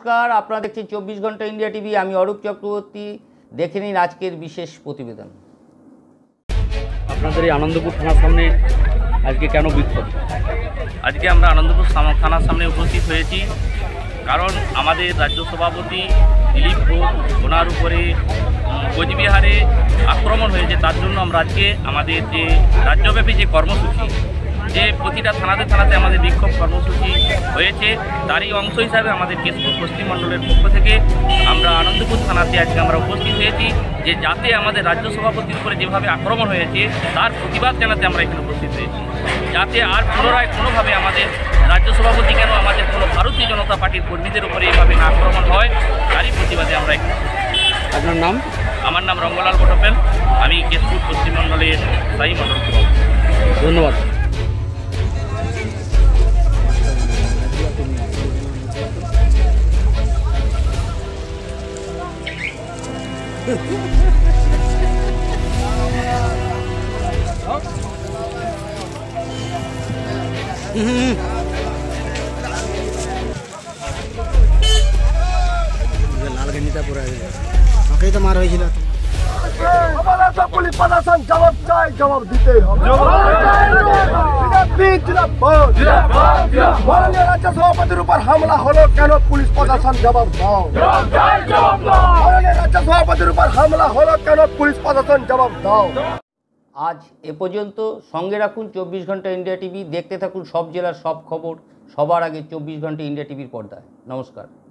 নমস্কার, আপনারা দেখছেন 24 ঘন্টা ইন্ডিয়া টিভি। আমি অরূপ চক্রবর্তী। দেখে নিন আজকের বিশেষ প্রতিবেদন। আপনাদের এই আনন্দপুর থানার সামনে আজকে কেন বিক্ষোভ? আজকে আমরা আনন্দপুর থানার সামনে উপস্থিত হয়েছি কারণ আমাদের রাজ্য সভাপতি দিলীপ ঘোষ ওনার উপরে কোচবিহারে আক্রমণ হয়েছে। তার জন্য আমরা আজকে আমাদের যে রাজ্যব্যাপী যে কর্মসূচি, যে প্রতিটা থানাতে আমাদের বিক্ষোভ কর্মসূচি হয়েছে, তারই অংশ হিসাবে আমাদের কেশপুর পশ্চিম মণ্ডলের পক্ষ থেকে আমরা আনন্দপুর থানাতে আজকে আমরা উপস্থিত হয়েছি যে যাতে আমাদের রাজ্য সভাপতির উপরে যেভাবে আক্রমণ হয়েছে তার প্রতিবাদ জানাতে আমরা এখানে উপস্থিত হয়েছি, যাতে আর পুনরায় কোনোভাবে আমাদের রাজ্য সভাপতি কেন আমাদের কোনো ভারতীয় জনতা পার্টির কর্মীদের উপরে এইভাবে না আক্রমণ হয়, তারই প্রতিবাদে আমরা এখানে। আপনার নাম? আমার নাম রঙ্গলাল পটপেল, আমি কেশপুর পশ্চিম মণ্ডলের স্থায়ী মণ্ডল সভাপতি। ধন্যবাদ। লাল গেঞ্জিটা পরে আমাকেই তো মার হয়েছিল। পুলিশ প্রশাসন জবাব চাই, জবাব দিতেই হবে। মাননীয় রাজ্য সভাপতির উপর হামলা হলো কেন? পুলিশ প্রশাসন জবাব দাও। মাননীয় রাজ্য সভাপতির উপর হামলা হলো কেন? পুলিশ প্রশাসন জবাব দাও। আজ এ পর্যন্ত। সঙ্গে রাখুন 24 ঘন্টা ইন্ডিয়া টিভি। দেখতে থাকুন সব জেলার সব খবর সবার আগে 24 ঘন্টা ইন্ডিয়া টিভির পর্দায়। নমস্কার।